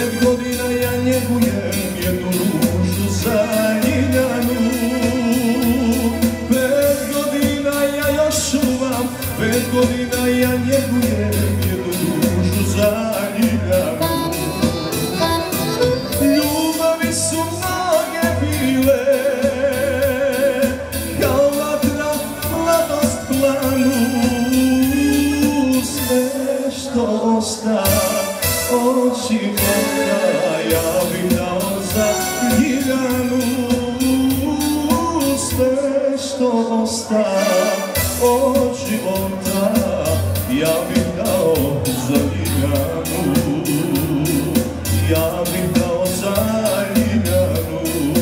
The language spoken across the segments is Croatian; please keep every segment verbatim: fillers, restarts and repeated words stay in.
Pet godina ja njegujem jednu ružu zaljiljanu. Pet godina ja još čuvam, pet godina ja njegujem jednu ružu zaljiljanu. Ljubavi su mnoge bile, kao vatra mladost planu. Sve što osta od života ja bih dao za Ljiljanu. Sve što osta od života ja bih dao za Ljiljanu. Ja bih dao za Ljiljanu.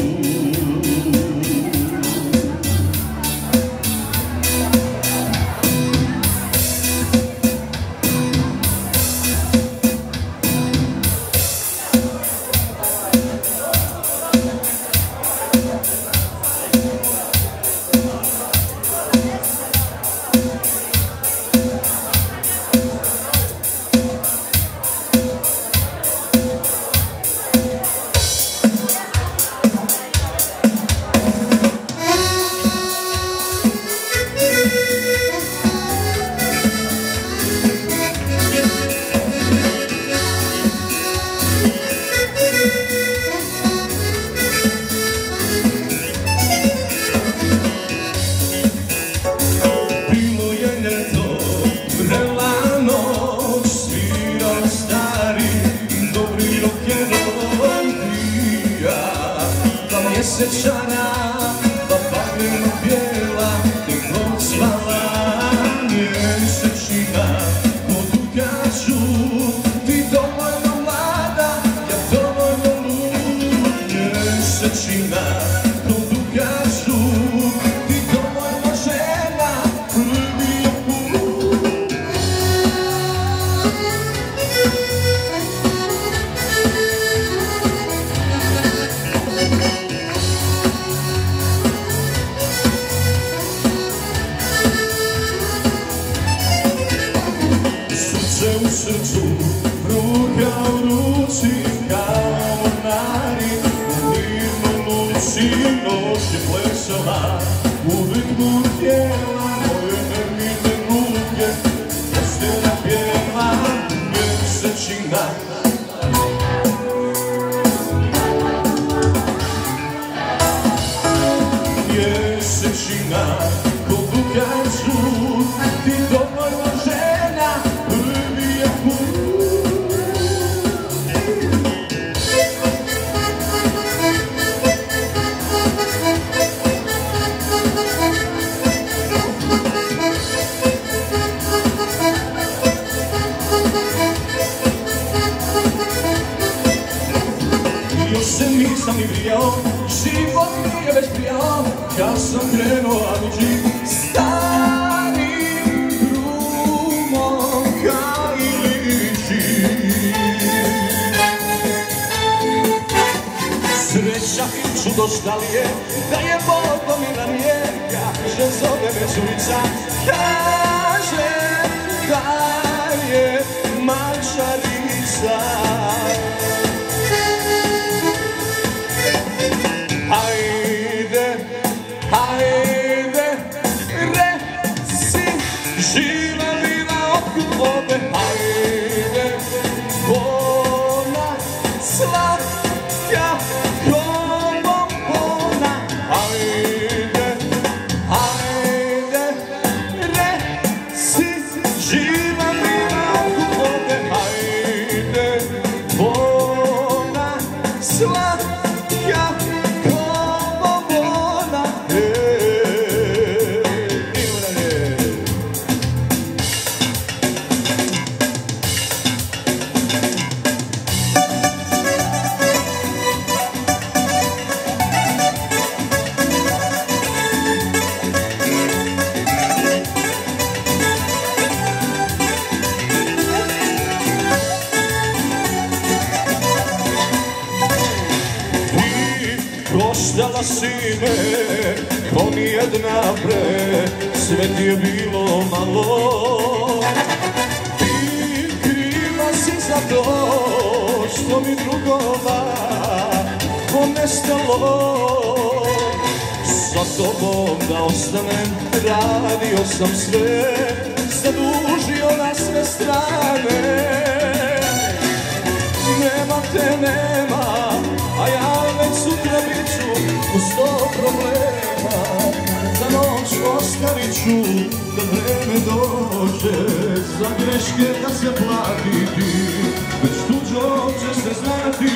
Mjesečana, pa bagreno bijela, teklo zvala mjesečina. Kodu kažu, ti dovoljno mlada, ja dovoljno lud. Mjesečina, kodu kažu, ti dovoljno žena, prvi je put. U srcu, ruka u ruci, kao mornari. U mirnoj luci noć je plesala, uvek budjela moje nervine ruke. Postela bijela mjesečina. Mjesečina, kodu kažu, ti dovoljno žena, prvi je put. Još se nisam ni vrijao, život nije već prijao, kad sam krenuo aviđi starim drumom ka Ilići. Sreća i čudo šta li je, da je Bog mi rijeka, že zove me Zurica, kaže da je Mačarica. Hajde, hajde, reci, živa lila oko vode. Hajde, bona, slatka, ko bombona. Hajde, hajde, reci, živa lila oko vode. Hajde, bona, slatka, koštala si me, ko nijedna pre, sve ti je bilo malo. Ti kriva si za to sunčom i drugova ponestalo. Sa tobom da ostanem, radio sam sve, zadužio na sve strane. Nema te, nema, a ja već sutra bit ću u sto problema. Za noć ostavit ću da vreme dođe, za greške da se platiti, već tuđom će se znati.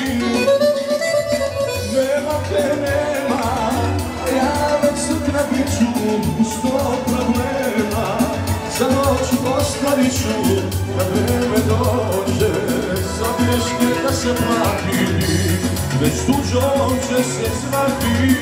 Nema te, nema, a ja već sutra bit ću u sto problema. Za noć ostavit ću da vreme dođe, za greške da se platiti, već tuđom će se znati.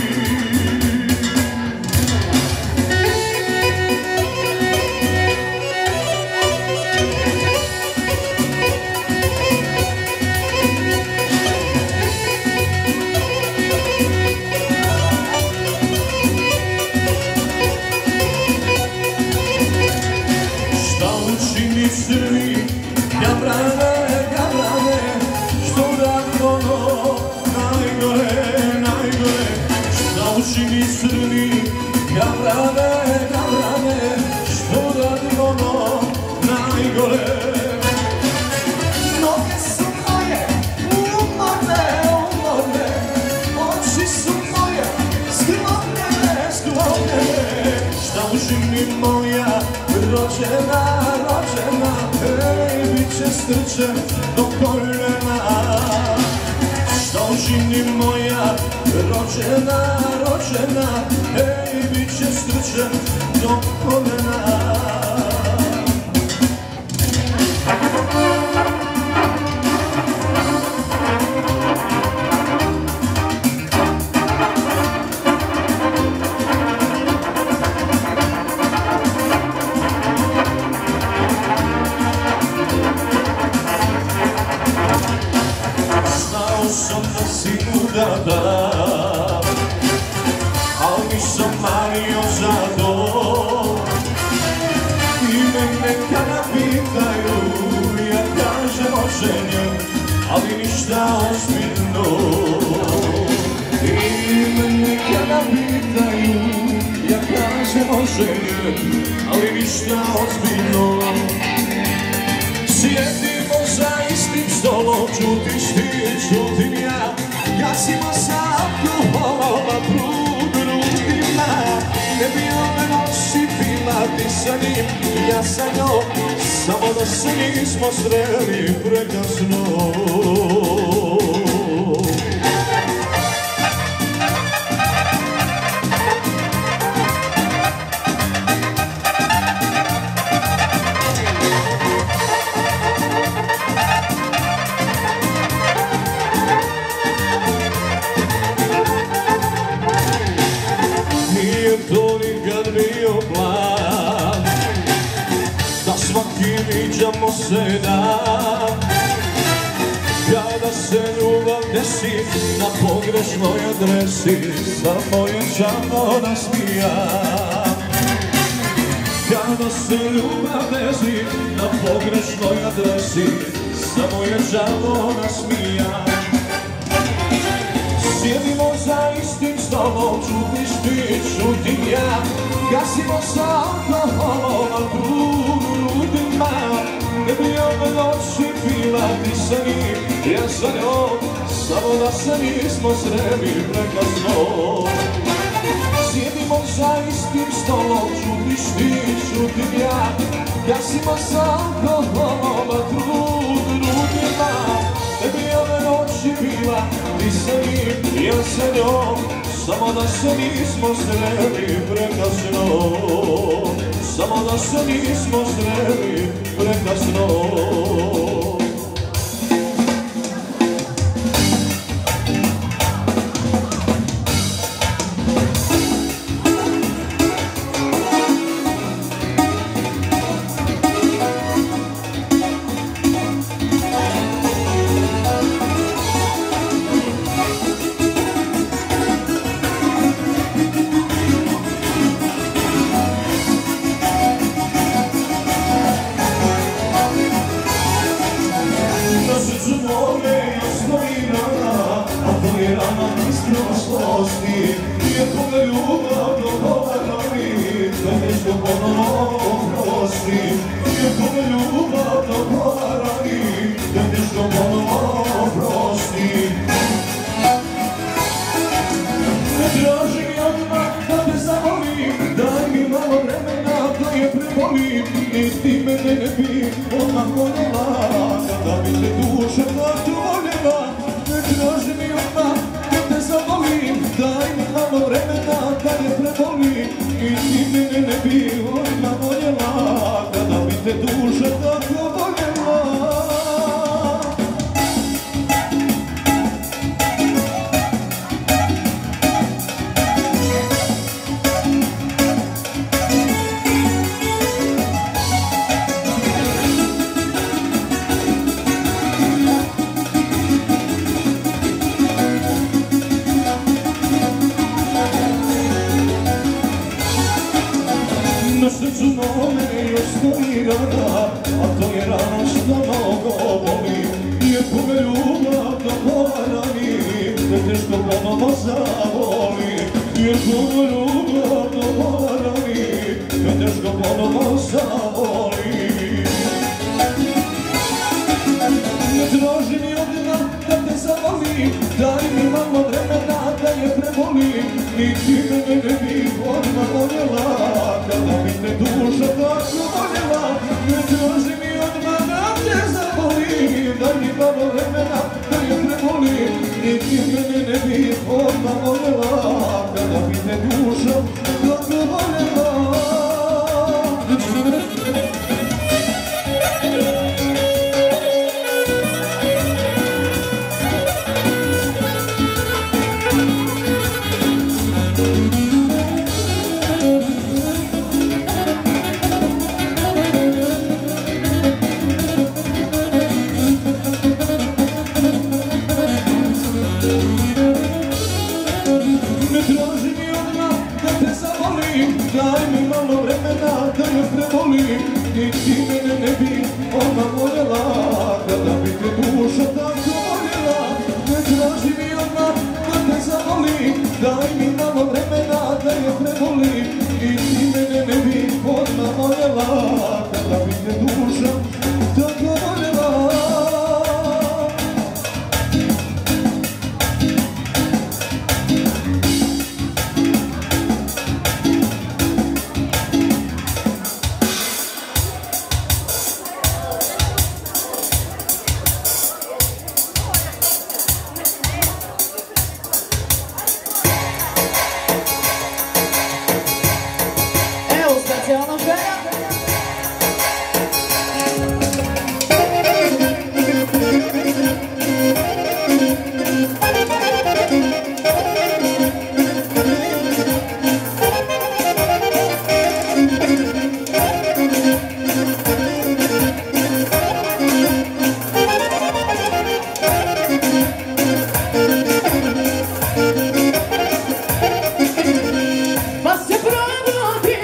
Crvi, gabrane, gabrane, što radi ono najgore, najgore. Šta učini crvi, gabrane, gabrane, što radi ono najgore. Noge su moje, umorne, umorne, oči su moje, sklonjene, sklonjene. Šta učini moja rođena, rođena, ej, bit će strče do koljena. Šta učini moja rođena, rođena, ej, bit će strče do koljena. Sam da si udata, al nisam mario za to. I mene kada pitaju, ja kažem oženjen, ali ništa ozbiljno. I mene kada pitaju, ja kažem oženjen, ali ništa ozbiljno. Sjedimo za istim stolom, čutiš ti, čutim ja. Gasimo sa alkoholom, a drug drugima. Ne bi ove noći bila ti sa njim, ja sa njom, samo da se nismo sreli prekasno. To nikad bio plan, da svaki viđamo se dan. Kada se ljubav desi na pogrešnoj adresi, samo je samo nasmijam. Kada se ljubav desi na pogrešnoj adresi, samo je samo nasmijam. Sjedimo za istim stolom, čutiš ti, čutim ja. Gasimo sa alkoholom, a drug ljudima. Ne bi ove noći bila ti sa njim, ja sa njom, samo da se nismo sreli prekasno. Sjedimo za istim stolom, čutiš ti, čutim ja. Gasimo sa alkoholom, a drug ljudima. Ne bi ove noći bila ti sa njim, ja sa njom, samo da se nismo sreli prekasno. Samo da se nismo sreli prekasno. ljubav dogovara mi, da nešto ponovo oprostim. Iako me ljubav dogovara mi, da nešto ponovo oprostim. Ne traži mi odmah da te zavolim, daj mi malo vremena da je prebolim. Ni ti mene ne bi odmah voljela, kada bi te duša tako voljela. Ne traži mi odmah da te zavolim, daj mi malo vremena da je prebolim. Ni ti mene ne bi odmah voljela, kada bi te duša tako voljela. Na srcu mome još stoji rana, a to je rana što mnogo boli. Iako me ljubav dogovara mi, da teško ponovo zavoli. Iako me ljubav dogovara mi, da teško ponovo zavoli. Ne traži mi odmah da te zavolim, daj mi malo vremena da je prebolim. Ni ti mene ne bi odmah voljela, kada bi te duša tako voljela. Ne traži mi odmah da te zavolim, daj mi malo vremena da je prebolim. Ni ti mene ne bi odmah voljela, kada bi te duša tako voljela. Ne traži mi odmah da te zavolim, daj mi malo vremena da je prebolim. Ni ti mene ne bi odmah voljela, kada bi te duša tako voljela. Ne traži mi odmah da te zavolim, daj mi malo vremena da je prebolim. Ni ti mene ne bi odmah voljela, kada bi te duša tako voljela. Specijalna želja. Pa se provodi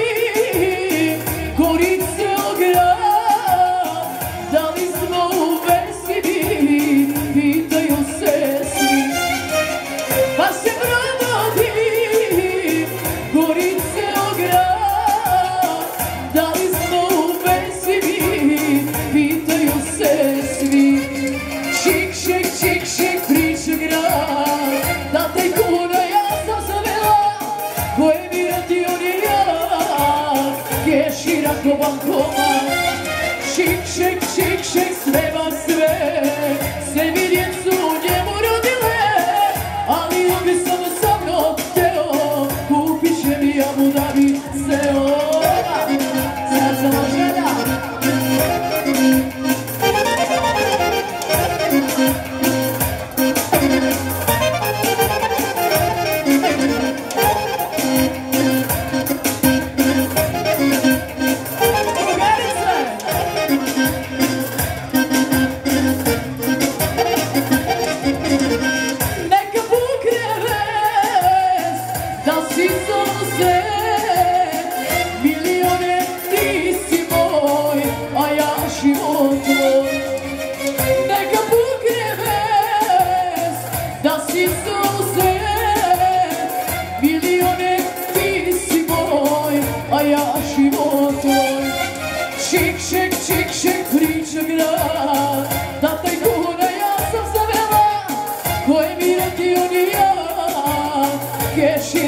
Šik, šik, šik, šik, sve vas sve, sve mi djecu njemu rodile, ali on bi samo sa mnom teo, kupit će mi Abu Dhabi seo. Sad sam vam želja.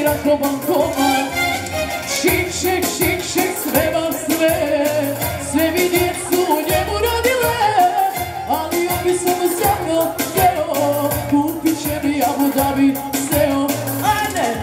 Lješira ko bankomat. Šik, šik, šik, šik, sve vam sve. Sve mi djecu njemu rodile, ali on bi samo za mnom hteo. Kupit će mi Abu Dhabi seo. Ajde!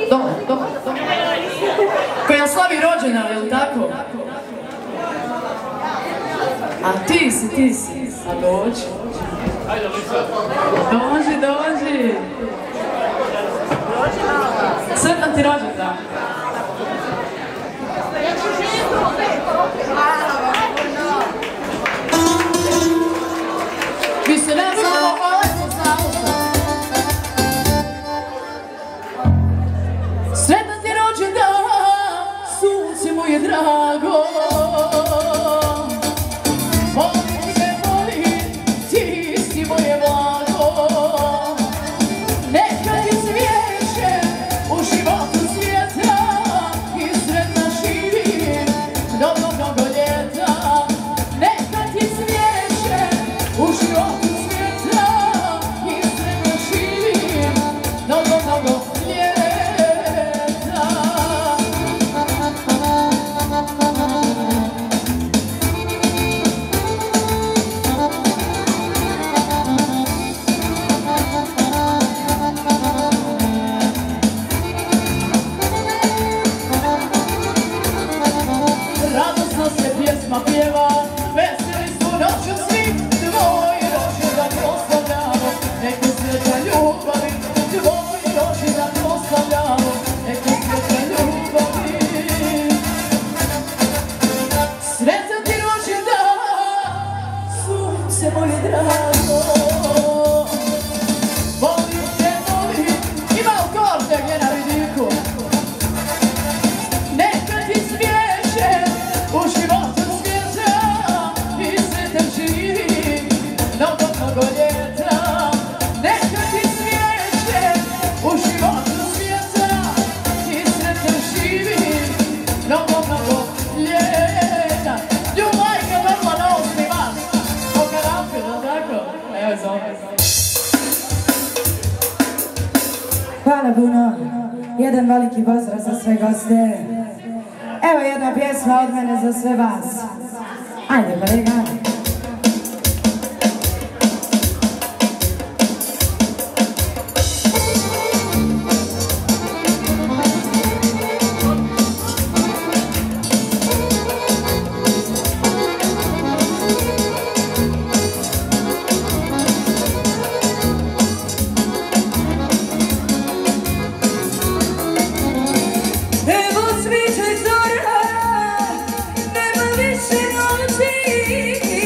Dole, dole, dole. Koja slavi rođena, je li tako? A ti si, ti si. A dođi. Dođi, dođi. Sretan ti rođendan. Vi se ne znamo, ovo se znamo. Sretan ti rođendan, sunce moje drago. Volim te, volim, ti si moje blago. Neka ti cvijeće u životu svijeta i sretna živim do mnogo ljeta. Neka ti cvijeće u životu svijeta i sretna živim do mnogo ljeta. Radosno se pjesma pjeva, veseli su noću svi, tvoj rođendan proslavljamo, neka sreća ljubavi, tvoj rođendan proslavljamo, neka sreća ljubavi. Sretan ti rođendan, sunce moje drago. Volim te, volim, ima u korte gdje na vidiku. Neka ti cvijeće u životu svijeta i sretan živim do mnogo ljeta. Neka ti cvijeće u životu svijeta i sretan živim do mnogo ljeta. Ljubajka vrlo na osmi van, koga napila, tako? Evo zove. Hvala puno. Jedan veliki pozdrav za sve goste. Evo jedna pjesma od mene za sve vas. Ajde, kolega. Evo sviđaj zora, nema više noći.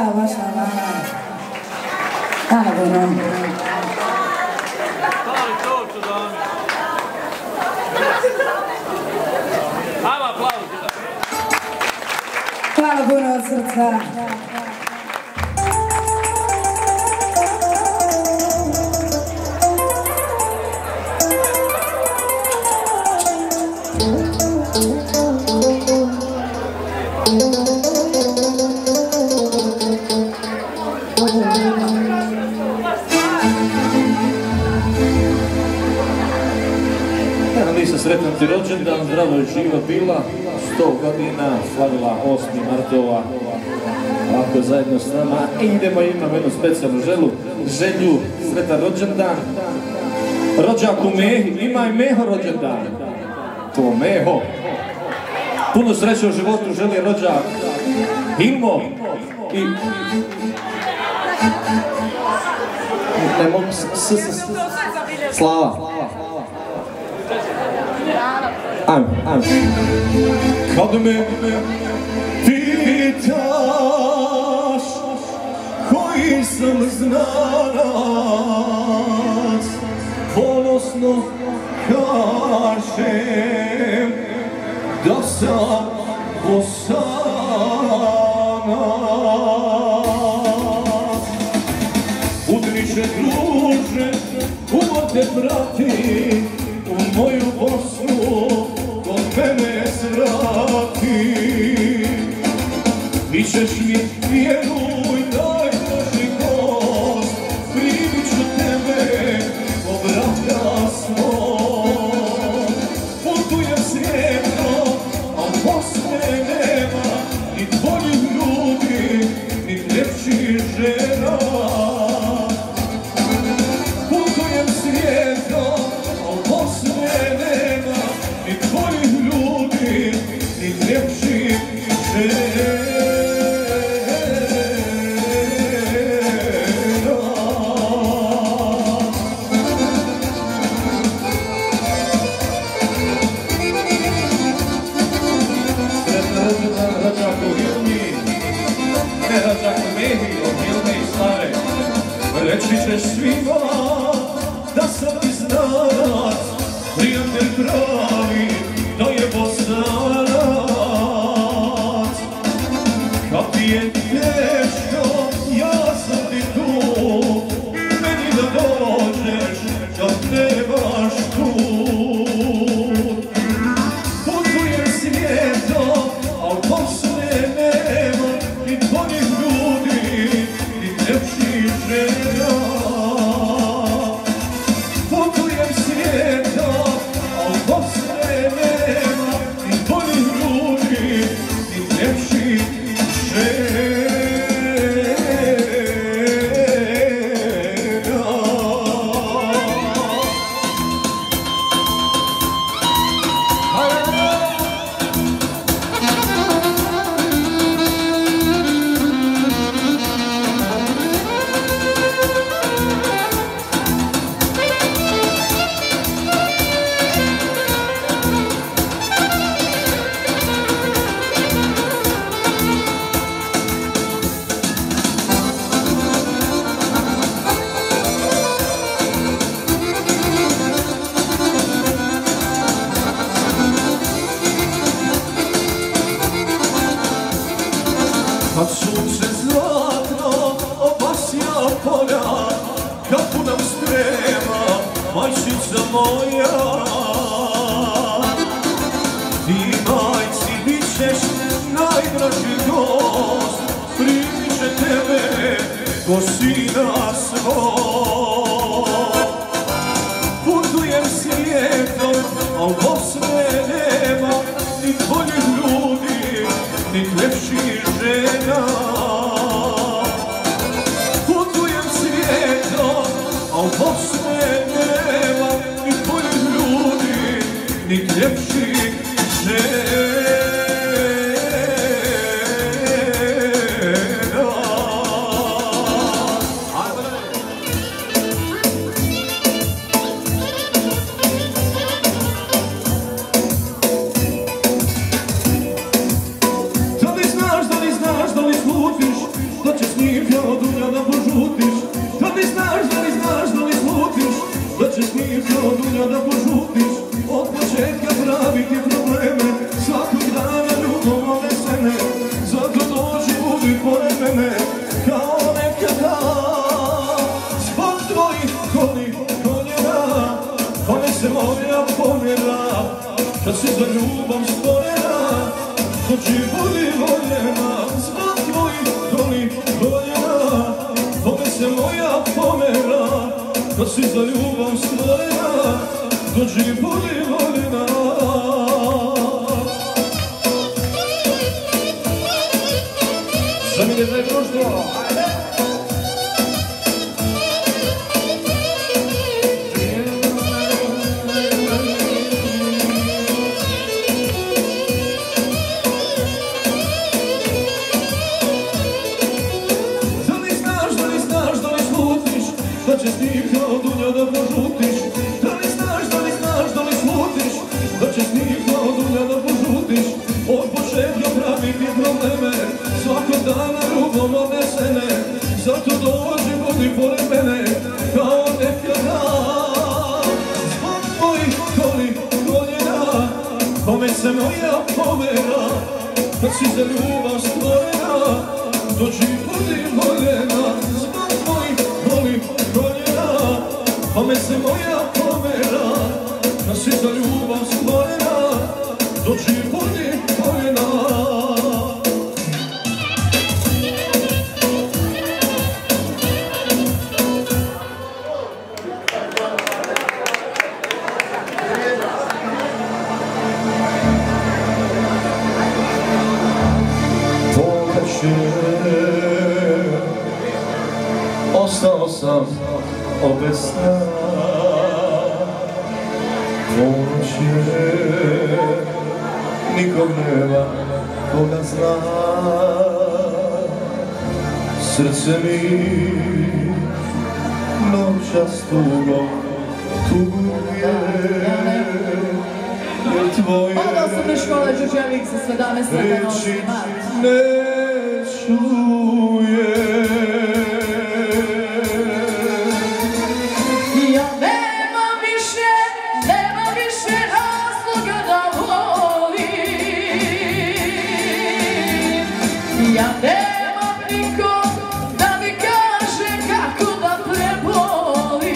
vaša mama. Hvala puno. Hvala puno od srca. Sretan ti rođendan, zdravo je živa bila, sto godina, slavila osmi martova, ovako zajedno s nama. I idemo, imam jednu specijalnu želu, želju, sretan rođendan. Rođaku Mehi, ima i Meho rođendan. To Meho. Puno sreće u životu želi rođak Hilmo i... Ne mogu s... Slava. Ajmo, ajmo. Kad me pitaš koji sam znanac, ponosno kažem da sam Bosanac. Udriše druže, umor te prati, u moju Bosnu od mene svrati. Mi ćeš mi vjeruj, najdraži gost, primit ću tebe po brata svoj. Putujem svijetom, a Bosne nema, ni tvojih ljudi, ni ljepših žena. Putujem svijetom, a Bosne nema, ni tvojih ljudi, ni ljepših žena. Reći ćeš svima da sam ti znanac, prijatelj pravi, da je Bosanac. Kad ti je teško, ja sam ti tu, meni da dođeš, kad trebaš tu. Putujem svijetom, a u Bosne nema ni tvojih ljudi, ni ljepših žena. Putujem svijetom, a u Bosne nema ni tvojih ljudi, ni ljepših žena. Kad sunce zlatno opasja polja, kad punom strema, majčica moja. Ti majci bit ćeš najdraži gost, primit će tebe ko sina svoj. Putujem svijetom, a u Bosne nema ni tvojih ljudi, ni ljepših žena. Putujem svijetom, a u Bosne nema ni tvojih ljudi, ni ljepših žena. Da li znaš, da li znaš, da li slutiš, da će snijeg kad si za ljubav stvorena, dođi budi voljena, zbog tvojih golih koljena, kome se moja pomera, kad si za ljubav stvorena, dođi budi voljena. Sami ne znaj društvo, ajde! Da će s njim kao dunja da požutiš, da li znaš, da li znaš, da li slutiš, da će s njim kao dunja da požutiš, od početka praviti probleme, svakog dana rubom odnesene, zato dođi budi pored mene, kao nekada. Zbog tvojih golih koljena, kome se moja pomera, kad si za ljubav stvorena, dođi budi voljena. Zbog tvojih golih koljena, kome se moja pomera, kad si za ljubav stvorena, dođi budi voljena. Ostao sam opet sna, ponoć je, nikom nema koga zna. Srce mi noćas tugo tuguje, jer tvoje Od osnovne škole Đurđevik sa sedamnaest osmi mart. ne čuje. Ja nemam nikom da mi kaže kako da prebolim.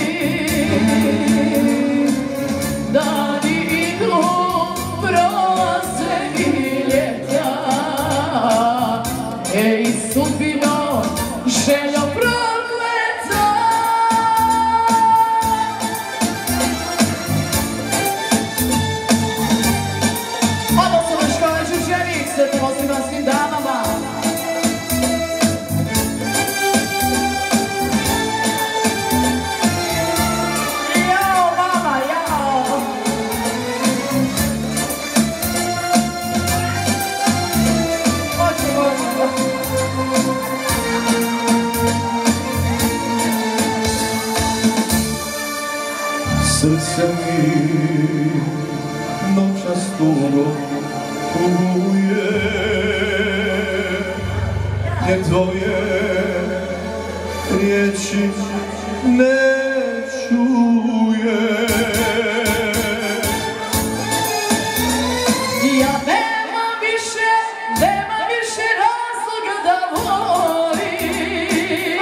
Dani idu, prolaze i ljeta, ej sudbino, željo prokleta. Od osnovne škole Đurđevik, sve pozivam svim damama. Jao, mama, jao. Hoću, hoću. Srce mi noćas tugo tuguje, jer tvoje riječi ne čuje. Ja nemam više, nemam više razloga da volim.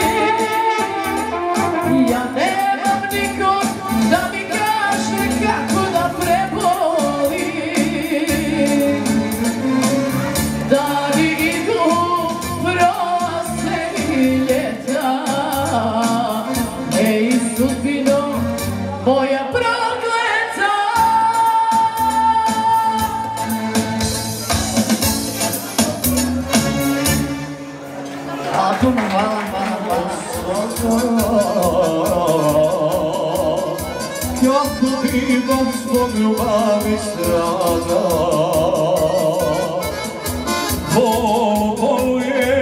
Ja nemam nikog da mi kaže kako da prebolim. Dani idu, prolaze i ljeta, ej sudbino, moja prokleta. A tu mi hvala, hvala, hvala. Kako bivam zbog ljubavi strada, bol boluje.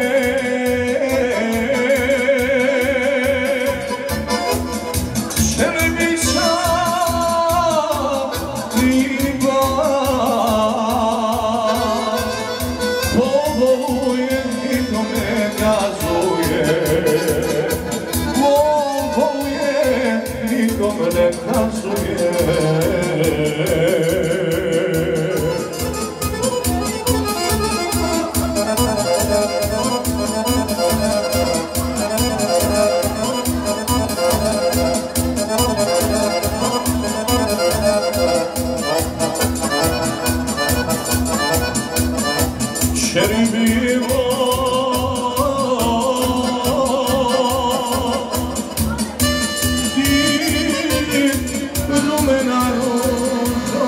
Želim i sam i glas, boluje i to me kazuje. Boluje, nikom ne kazuje. Čeri bilo ti rumena ružo.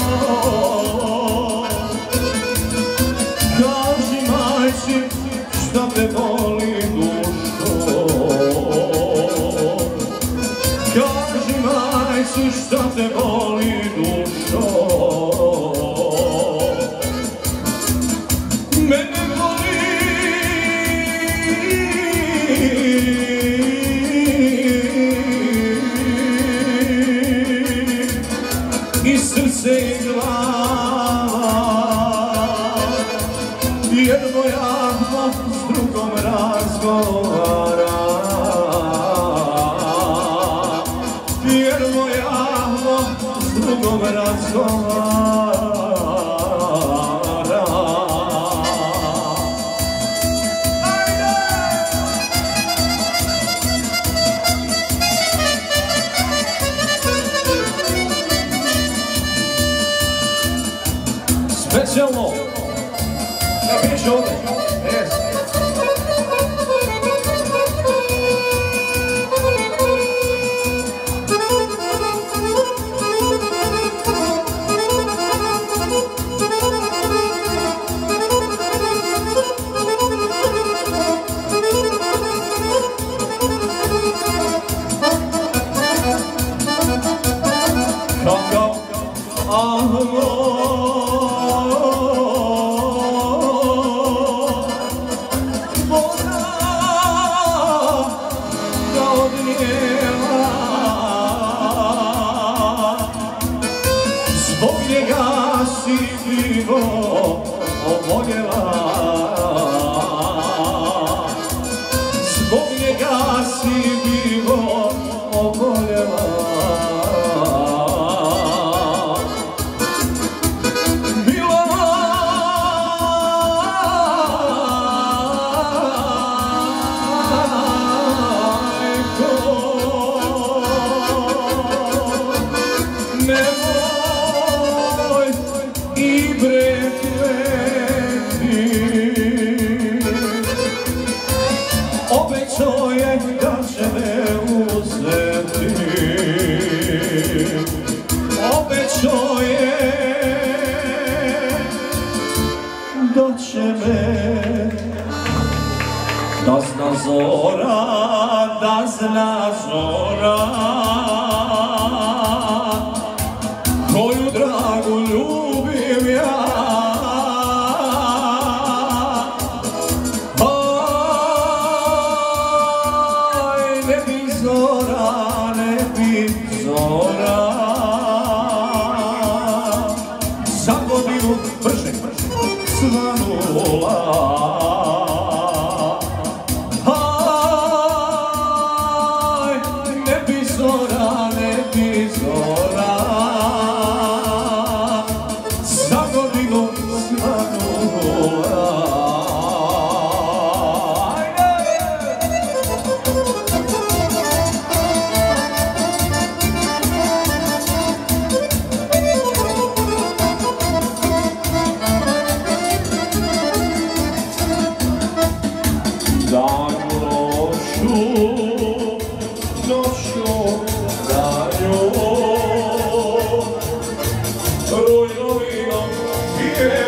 Kaži majci šta te boli dušo. Kaži majci šta te boli dušo. Mene boli i srce i glava, jer moja s drugom razgovara, jer moja s drugom razgovara. Specijalno, da piše ovdje, jes. Kakav ahmo zbog njega si krivo oboljela, zbog njega si krivo oboljela. Obećao je da će me uzeti, obećao je da će me, da zna zora, da zna zora, koju dragu ljubim ja. Zora, ne bi zora, za godinu brže svanula. Aj, ne bi zora, ne bi zora, za godinu svanula. Danju, noću, noću, danju, rujnovinom je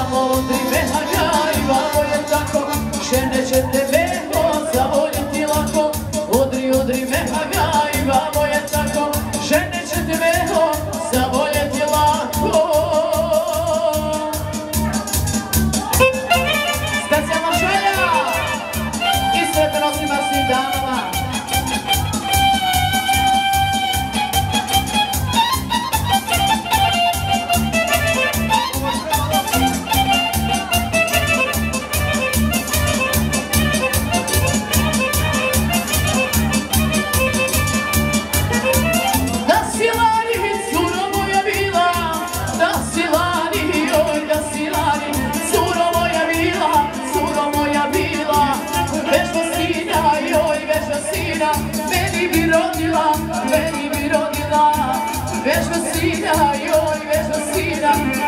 malo odri meha gajba, moje tako, žene će tebe zavoljeti lako. Odri, odri meha gajba, moje tako, žene će tebe zavoljeti lako. Specijalna želja i sretno nosima svim damama. Meni bi rodila, meni bi rodila, vežba sina, joj, vežba sina,